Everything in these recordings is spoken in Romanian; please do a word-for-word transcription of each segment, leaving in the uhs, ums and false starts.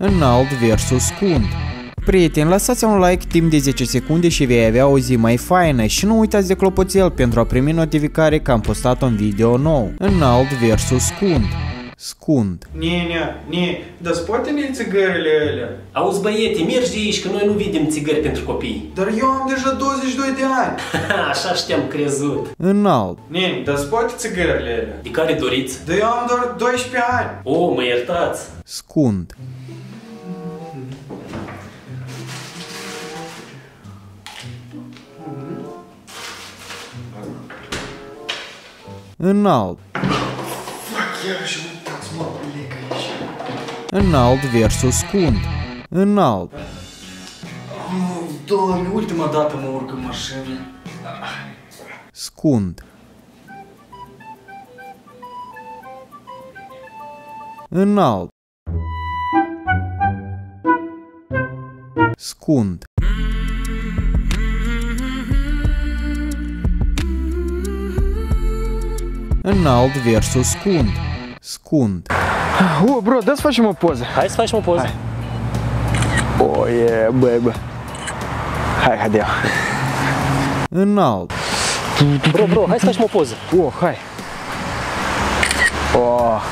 Înalt versus scund. Prieteni, lăsați un like timp de zece secunde și vei avea o zi mai faină și nu uitați de clopoțel pentru a primi notificare că am postat un video nou. Înalt versus scund. Scund. Ne, ne, dar poate ne țigările alea? Auzi băiete, mergi de aici că noi nu vedem țigări pentru copii. Dar eu am deja douăzeci și doi de ani. Așa știam crezut. Înalt. Ne, dar poate țigările alea? De care doriți? Dar eu am doar doisprezece ani. O, mă iertați. Scund. Înalt. Chiar și uitați, mă, plec aici. Înalt versus scund. Înalt. Oh, Doamne, ultima dată mă urc în mașină. Scund. Înalt. Scund. Înalt versus scund. Scund. O, bro, dă-ți facem o poză. Hai să facem o poză. Hai. Oh, yeah, baby. Hai, haidea. Înalt. Bro, bro, hai să facem o poză. Oh, hai. Oh.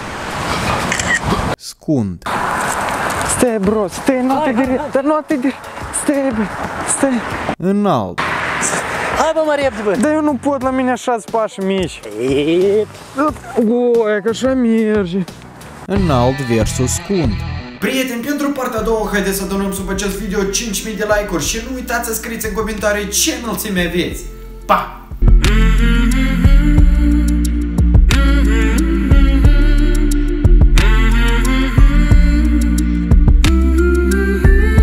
Scund. Stai, bro, stai, nu te diri, dar nu te diri. Stai, bă, stai. Înalt. Hai bă, mă repede, bă. Dar eu nu pot la mine așa-ți pași mici. Eep. O, e că așa merge. Înalt versus scund. Prieteni, pentru partea a doua, haideți să donăm sub acest video cinci mii de like-uri și nu uitați să scrieți în comentarii ce înălțime aveți. Pa!